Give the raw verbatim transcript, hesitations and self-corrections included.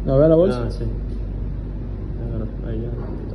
¿No ve la bolsa? Ah, sí. Es verdad, ahí ya.